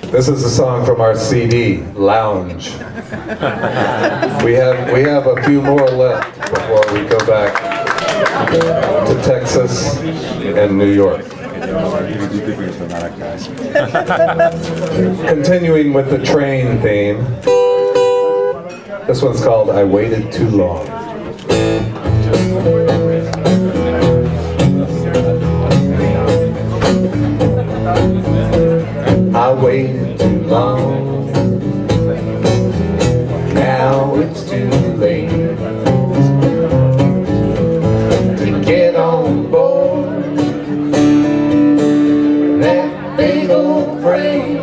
This is a song from our CD, Lounge. We have a few more left before we go back to Texas and New York. Continuing with the train theme, this one's called I Waited Too Long. I waited too long, now it's too late to get on board that big old train.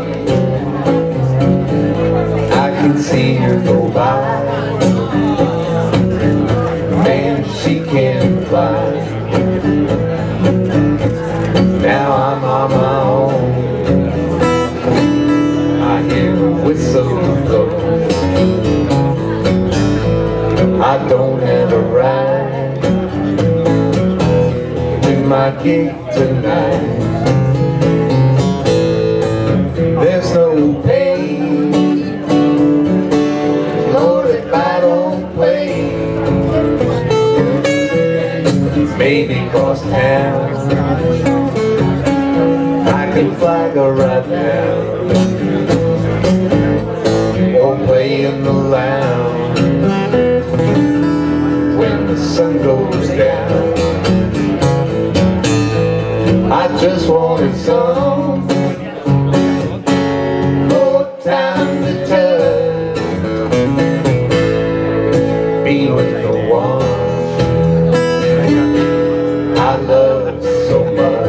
I can see her go by, man, she can fly. Now I'm on my own, whistle blow. I don't have a ride to my gig tonight. There's no pay, Lord, if I don't play. Maybe cross town, I can flag her right now. Play in the lounge when the sun goes down. I just wanted some more time to touch, be with the one I love so much.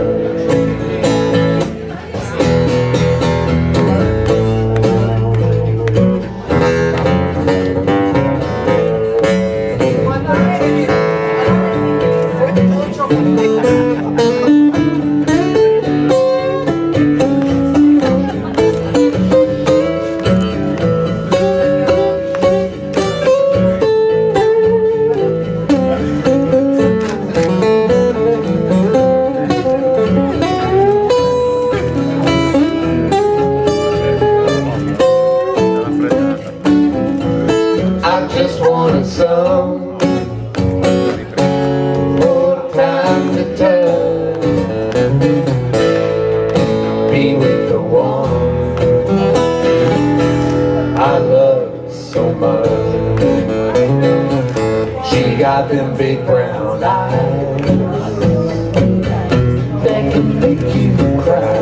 Got them big brown eyes that can make you cry,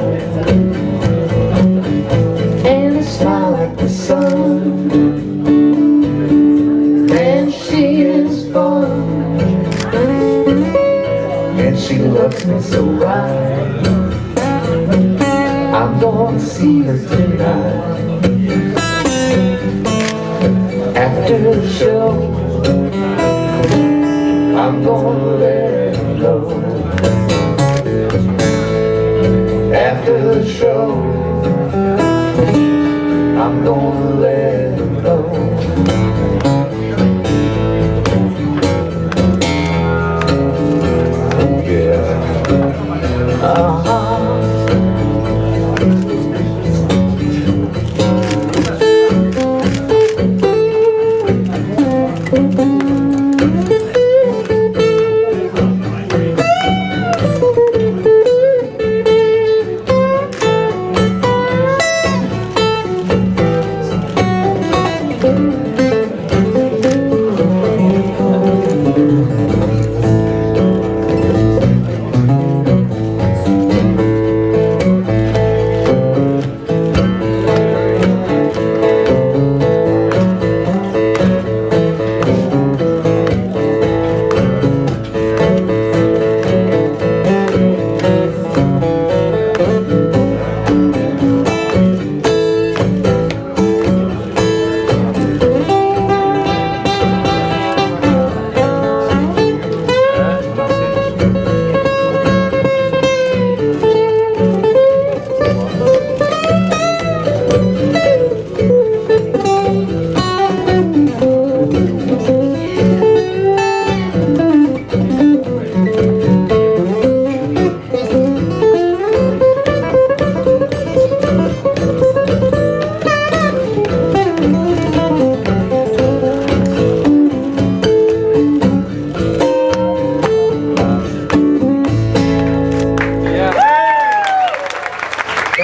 and a smile like the sun, and she is fun, and she loves me so right. I'm gonna see her tonight after the show. I'm gonna let her know after the show. I'm gonna let her know. Yeah.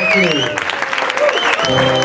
Thank you.